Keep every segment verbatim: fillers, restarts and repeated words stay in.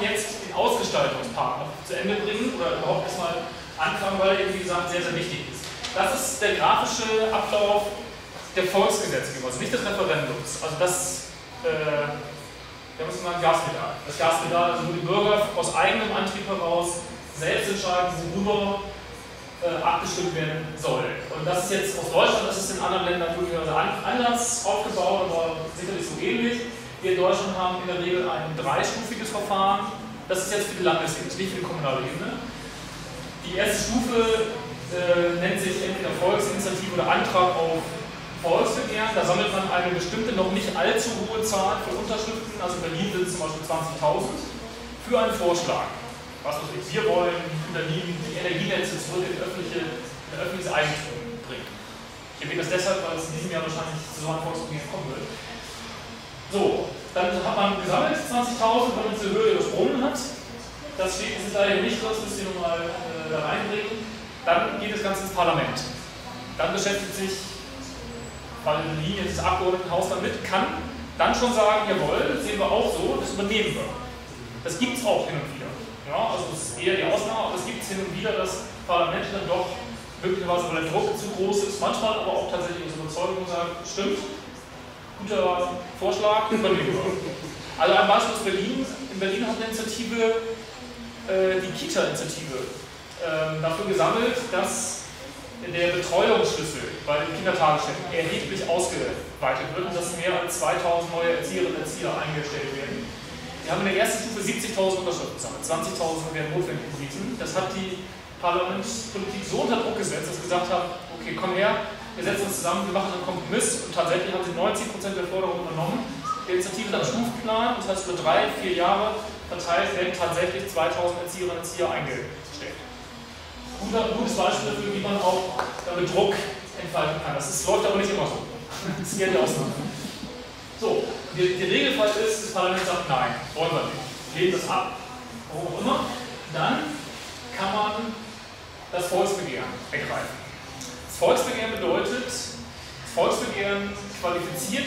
jetzt den Ausgestaltungspart noch zu Ende bringen oder überhaupt erstmal anfangen, weil er, wie gesagt, sehr, sehr wichtig ist. Das ist der grafische Ablauf der Volksgesetzgebung, also nicht des Referendums. Also das, äh, wir haben es genannt, Gaspedal. Das Gaspedal, also wo die Bürger aus eigenem Antrieb heraus selbst entscheiden, worüber äh, abgestimmt werden soll. Und das ist jetzt aus Deutschland, das ist in anderen Ländern möglicherweise anders aufgebaut, aber sicherlich so ähnlich. Wir in Deutschland haben in der Regel ein dreistufiges Verfahren. Das ist jetzt für die Landesebene, nicht für die kommunale Ebene. Die erste Stufe äh, nennt sich entweder Volksinitiative oder Antrag auf Volksbegehren. Da sammelt man eine bestimmte, noch nicht allzu hohe Zahl von Unterschriften, also in Berlin sind es zum Beispiel zwanzigtausend, für einen Vorschlag. Was weiß ich, wir wollen in Berlin die Energienetze zurück in öffentliche, in öffentliches Eigentum bringen. Ich erwähne das deshalb, weil es in diesem Jahr wahrscheinlich zu so einem Volksbegehren kommen wird. So, dann hat man gesammelt zwanzigtausend, wenn man diese Höhe übersprungen hat. Das steht ist da eben nicht, das müsst ihr nochmal äh, da reinbringen. Dann geht das Ganze ins Parlament. Dann beschäftigt sich, weil Berlin jetzt das Abgeordnetenhaus damit kann, dann schon sagen, jawohl, das sehen wir auch so, das übernehmen wir. Das gibt es auch hin und wieder. Ja, also es ist eher die Ausnahme, aber es gibt es hin und wieder, dass Parlamente dann doch möglicherweise, weil der Druck zu groß ist, manchmal aber auch tatsächlich aus Überzeugung sagen, stimmt, guter Vorschlag, übernehmen wir. Also ein Beispiel aus Berlin. In Berlin hat eine Initiative, äh, die Kita-Initiative, äh, dafür gesammelt, dass der Betreuungsschlüssel bei den Kindertagesstätten erheblich ausgeweitet wird und dass mehr als zweitausend neue Erzieherinnen und Erzieher eingestellt werden. Wir haben in der ersten Stufe siebzigtausend Unterschriften gesammelt, zwanzigtausend wären notwendig gewesen. Das hat die Parlamentspolitik so unter Druck gesetzt, dass sie gesagt haben, okay, komm her, wir setzen uns zusammen, wir machen einen Kompromiss und tatsächlich haben sie neunzig Prozent der Forderungen übernommen. Die Initiative hat einen Stufenplan, das heißt über drei, vier Jahre verteilt werden tatsächlich zweitausend Erzieherinnen und Erzieher eingestellt. Guter, gutes Beispiel dafür, wie man auch damit Druck entfalten kann. Das ist, läuft aber nicht immer so. Das ist eher die Ausnahme. So, der, der Regelfall ist, das Parlament sagt, nein, wollen wir nicht. Lehnt das ab, warum auch immer. Dann kann man das Volksbegehren ergreifen. Das Volksbegehren bedeutet, das Volksbegehren qualifiziert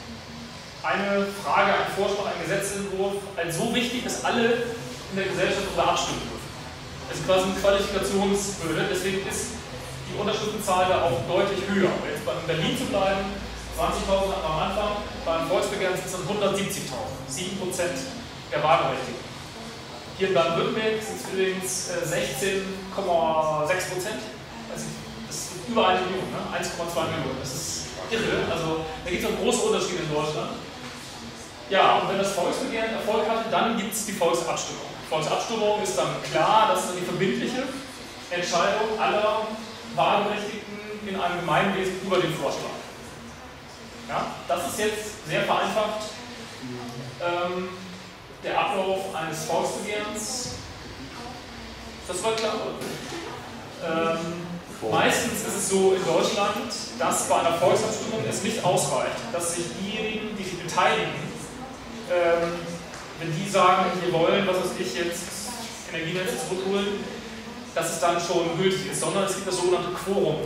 eine Frage, einen Vorschlag, einen Gesetzentwurf als so wichtig, dass alle in der Gesellschaft darüber abstimmen dürfen. Das ist quasi eine Qualifikationshürde, deswegen ist die Unterschriftenzahl da auch deutlich höher. Um jetzt bei Berlin zu bleiben, zwanzigtausend am Anfang, beim Volksbegehren sind es dann hundertsiebzigtausend, sieben Prozent der Wahlberechtigten. Hier in Baden-Württemberg sind es übrigens sechzehn Komma sechs Prozent. Also das ist über eine Million, ne? eins Komma zwei Millionen. Das ist irre. Also da gibt es noch große Unterschiede in Deutschland. Ja, und wenn das Volksbegehren Erfolg hatte, dann gibt es die Volksabstimmung. Die Volksabstimmung ist dann klar, das ist dann die verbindliche Entscheidung aller Wahlberechtigten in einem Gemeinwesen über den Vorschlag. Ja, das ist jetzt sehr vereinfacht ähm, der Ablauf eines Volksbegehrens. Das war klar. Ähm, meistens ist es so in Deutschland, dass bei einer Volksabstimmung es nicht ausreicht, dass sich diejenigen, die sich beteiligen, ähm, wenn die sagen, wir wollen, was weiß ich, jetzt Energienetze zurückholen, dass es dann schon gültig ist, sondern es gibt das sogenannte Quorum.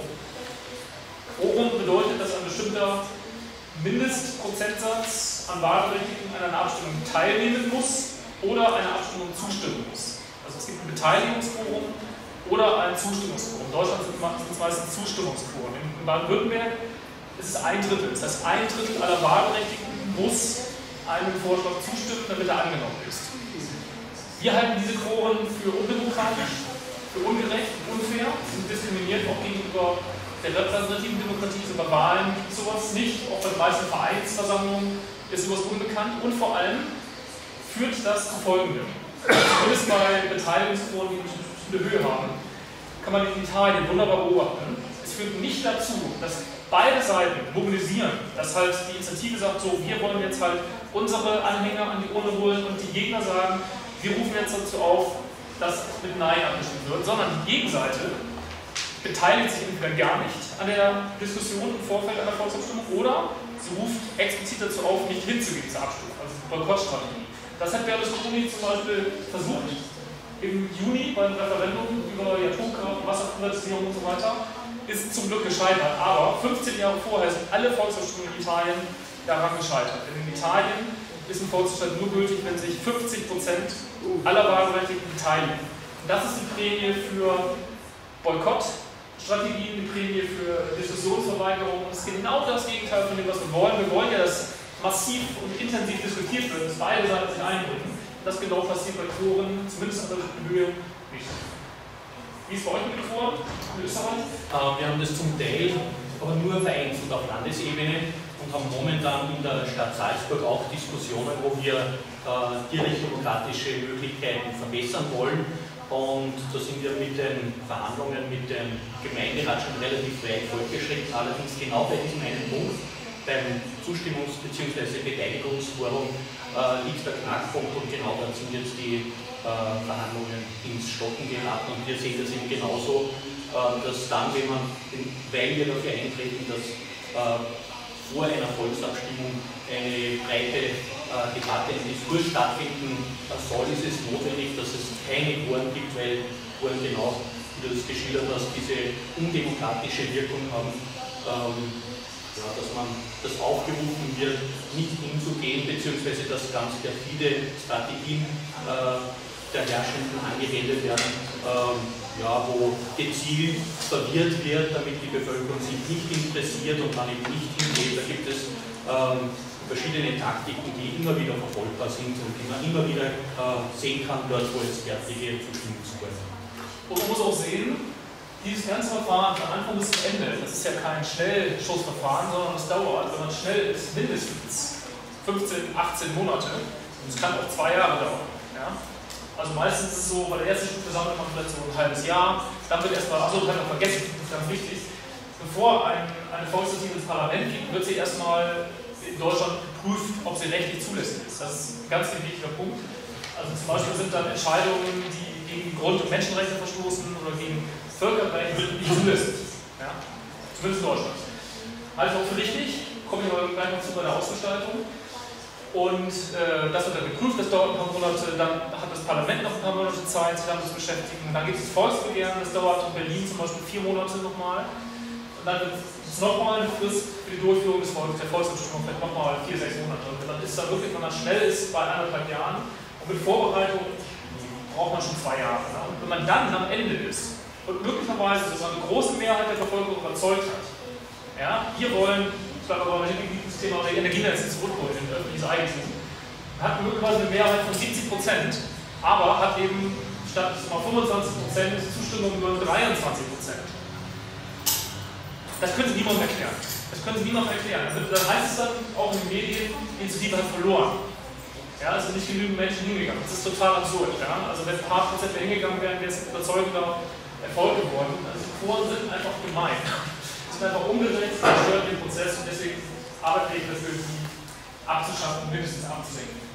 Quorum bedeutet, dass ein bestimmter Mindestprozentsatz an Wahlberechtigten an einer Abstimmung teilnehmen muss oder einer Abstimmung zustimmen muss. Also es gibt ein Beteiligungsquorum oder ein Zustimmungsquorum. In Deutschland sind es meistens Zustimmungsquoren. In Baden-Württemberg ist es ein Drittel. Das heißt, ein Drittel aller Wahlberechtigten muss einem Vorschlag zustimmen, damit er angenommen ist. Wir halten diese Quoren für undemokratisch, für ungerecht und unfair. Sie sind diskriminiert auch gegenüber der repräsentativen Demokratie. So bei Wahlen gibt es sowas nicht. Auch bei den meisten Vereinsversammlungen ist sowas unbekannt. Und vor allem führt das zu Folgendem. Zumindest bei Beteiligungsquoren, die eine bestimmte Höhe haben, kann man in Italien wunderbar beobachten. Es führt nicht dazu, dass beide Seiten mobilisieren, dass halt die Initiative sagt, so, wir wollen jetzt halt unsere Anhänger an die Urne holen und die Gegner sagen, wir rufen jetzt dazu auf, dass mit Nein abgestimmt wird, sondern die Gegenseite beteiligt sich entweder gar nicht an der Diskussion im Vorfeld einer Volksabstimmung oder sie ruft explizit dazu auf, nicht hinzugehen zur Abstimmung, also Boykottstrategie. Das hat Berlusconi zum Beispiel versucht im Juni beim Referendum über die Atomkraft, Wasserprivatisierung und so weiter, ist zum Glück gescheitert, aber fünfzehn Jahre vorher sind alle Volksabstimmungen in Italien daran gescheitert. Denn in Italien ist im Volksentscheid nur gültig, wenn sich fünfzig Prozent aller Wahlberechtigten beteiligen. Und das ist die Prämie für Boykottstrategien, die Prämie für Diskussionsverweigerung. Das ist genau das Gegenteil von dem, was wir wollen. Wir wollen ja, dass massiv und intensiv diskutiert wird, dass beide Seiten sich einbringen. Das genau passiert bei Quoren, zumindest an der Höhe, nicht. Wie ist bei euch mit Quoren in Österreich? Uh, wir haben das zum Teil, aber nur vereinzelt auf Landesebene und haben momentan in der Stadt Salzburg auch Diskussionen, wo wir uh, direktdemokratische Möglichkeiten verbessern wollen. Und da sind wir mit den Verhandlungen mit dem Gemeinderat schon relativ weit fortgeschritten, allerdings genau bei diesem einen Punkt, beim Zustimmungs- bzw. Beteiligungsforum äh, liegt der Knackpunkt und genau dann sind jetzt die äh, Verhandlungen ins Stocken geraten und wir sehen das eben genauso, äh, dass dann, wenn man, weil wir dafür eintreten, dass äh, vor einer Volksabstimmung eine breite äh, Debatte, ein Diskurs stattfinden soll, ist es notwendig, dass es keine Quoren gibt, weil Quoren genau, wie du das geschildert hast, diese undemokratische Wirkung haben. Ähm, Ja, dass man das aufgerufen wird, nicht hinzugehen, beziehungsweise dass ganz perfide Strategien äh, der Herrschenden angewendet werden, ähm, ja, wo gezielt verwirrt wird, damit die Bevölkerung sich nicht interessiert und man eben nicht hingeht. Da gibt es ähm, verschiedene Taktiken, die immer wieder verfolgbar sind und die man immer wieder äh, sehen kann, dort wo es fertige Zustimmungsquoten gibt. Und man muss auch sehen, dieses ganze Verfahren von Anfang bis zum Ende, das ist ja kein Schnellschussverfahren, sondern es dauert, wenn man schnell ist, mindestens fünfzehn, achtzehn Monate. Es kann auch zwei Jahre dauern. Ja? Also meistens ist es so, bei der ersten Stufe sammelt man vielleicht so ein halbes Jahr, dann wird erstmal, achso, das habe ich noch vergessen, das ist ganz wichtig, bevor ein, eine Volksinitiative ins Parlament geht, wird sie erstmal in Deutschland geprüft, ob sie rechtlich zulässig ist. Das ist ein ganz wichtiger Punkt. Also zum Beispiel sind dann Entscheidungen, die gegen Grund- und Menschenrechte verstoßen oder gegen Völkerrecht wird nicht zulässig. Ja? Zumindest in Deutschland. Halte ich auch für richtig, komme ich aber gleich noch zu bei der Ausgestaltung. Und äh, das wird dann geprüft, das dauert ein paar Monate, dann hat das Parlament noch ein paar Monate Zeit, sich damit zu beschäftigen. Dann gibt es das Volksbegehren, das dauert in Berlin zum Beispiel vier Monate nochmal. Und dann gibt es nochmal eine Frist für die Durchführung des Volks, der Volksabstimmung, vielleicht nochmal vier, sechs Monate. Und dann ist dann wirklich, wenn man schnell ist, bei anderthalb Jahren. Und mit Vorbereitung braucht man schon zwei Jahre. Ne? Und wenn man dann am Ende ist, und möglicherweise ist eine große Mehrheit der Bevölkerung überzeugt hat. Ja, wir wollen, ich glaube aber das Thema Energienetze zurückholen in öffentliches Eigentum, hat möglicherweise eine Mehrheit von siebzig Prozent, aber hat eben statt mal fünfundzwanzig Prozent Zustimmung nur dreiundzwanzig Prozent. Das können Sie niemandem erklären. Das können Sie niemandem erklären. Also, dann heißt es dann auch in den Medien, die Initiative hat verloren. Ja, es sind nicht genügend Menschen hingegangen. Das ist total absurd. Ja? Also wenn ein paar Prozent mehr hingegangen wären, wäre es überzeugender Erfolg geworden. Also die Quoren sind einfach gemein. Sie sind einfach ungerecht, sie zerstören den Prozess und deswegen arbeite ich dafür, die abzuschaffen, mindestens abzusenken.